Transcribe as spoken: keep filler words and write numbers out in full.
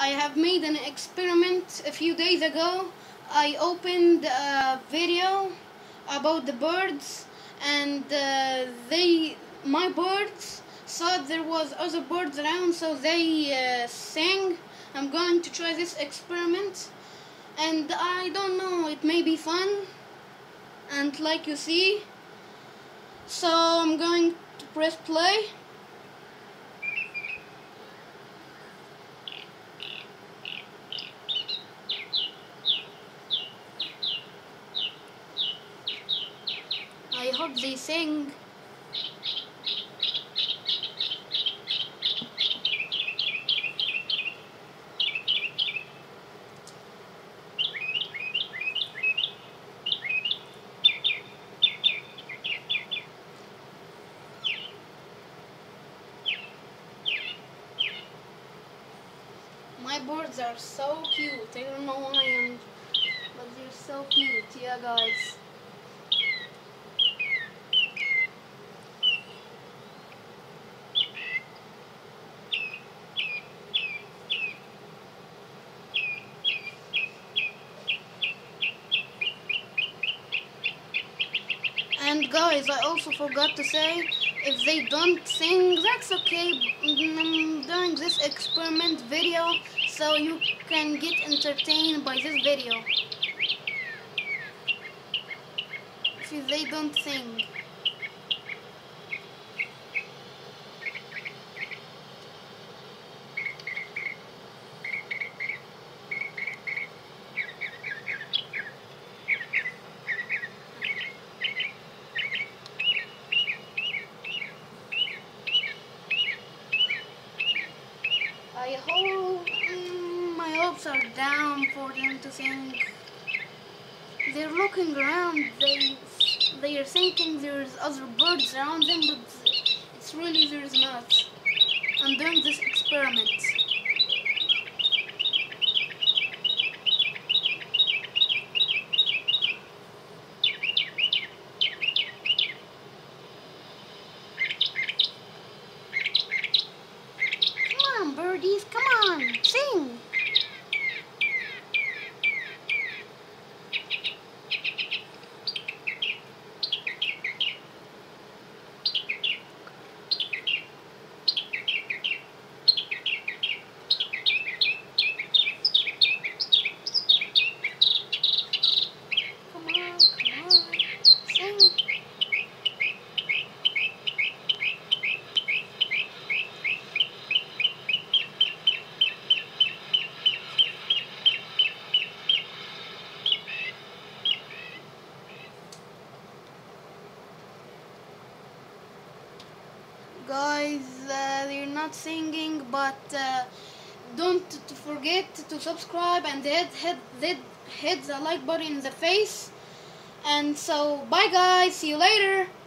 I have made an experiment a few days ago. I opened a video about the birds, and uh, they, my birds, thought there was other birds around, so they uh, sang. I'm going to try this experiment, and I don't know, it may be fun, and like you see, so I'm going to press play. I hope they sing. My birds are so cute. I don't know why I am, but they're so cute. Yeah, guys. And guys, I also forgot to say, if they don't sing, that's okay. I'm doing this experiment video so you can get entertained by this video. If they don't sing. I hope mm, my hopes are down for them to sing. They're looking around. They they are thinking there's other birds around them, but it's really there's not. I'm doing this experiment. Come on, birdies, come on, sing. Guys, uh, they're not singing, but uh, don't forget to subscribe and hit, hit, hit, hit the like button in the face. And so, bye guys, see you later.